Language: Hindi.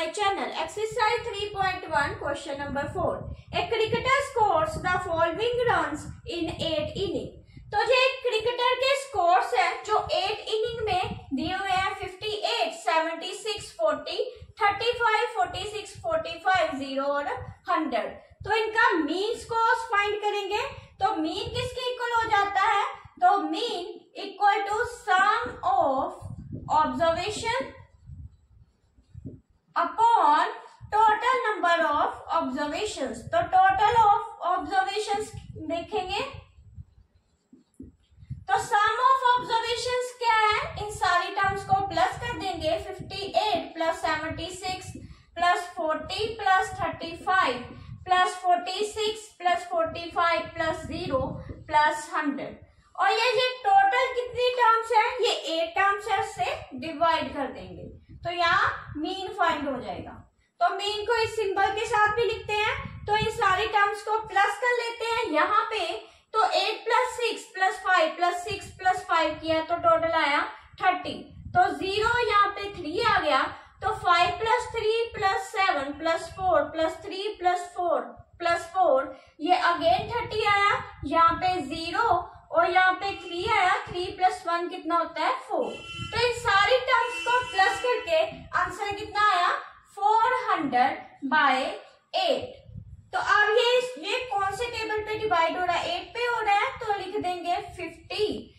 my channel. Exercise 3.1 question number 4. A cricketer scores the following runs in 8 innings. तो जो एक क्रिकेटर के स्कोर्स है जो 8 इनिंग में दिए हुए हैं 58, 76, 40, 35, 46, 45, 0 और 100. तो इनका मीन स्कोर्स फाइंड करेंगे. तो मीन किसके इक्वल हो जाता है? तो mean equal to sum of observation upon total number of observations. तो टोटल ऑफ ऑब्जर्वेशंस देखेंगे तो सम ऑफ ऑब्जर्वेशंस क्या है? इन सारी टर्म्स को प्लस कर देंगे. 58 plus 76 plus 40 plus 35 plus 46 plus 45 plus 0 plus 100. और ये टोटल कितनी टर्म्स है? ये 8 टर्म्स है, उससे डिवाइड कर देंगे तो यहाँ मीन फाइंड हो जाएगा. तो मीन को इस सिंबल के साथ भी लिखते हैं. तो इन सारी टर्म्स को प्लस कर लेते हैं यहाँ पे. तो 8 प्लस 6 प्लस 5 प्लस 6 प्लस 5 किया तो टोटल आया 30. तो 0 यहाँ पे 3 आ गया. तो 5 plus 3 plus 7 plus 4 plus 3 plus 4 plus 4 ये अगेन 30 आया. यहाँ पे 0 और यहाँ पे 3 आया. 3 प्लस 1 कितना होता है? 4. तो इन सारी टर्म्स को प्लस करके आंसर कितना आया? 400/8. तो अब ये कौन से टेबल पे डिवाइड हो रहा है? 8 पे हो रहा है तो लिख देंगे 50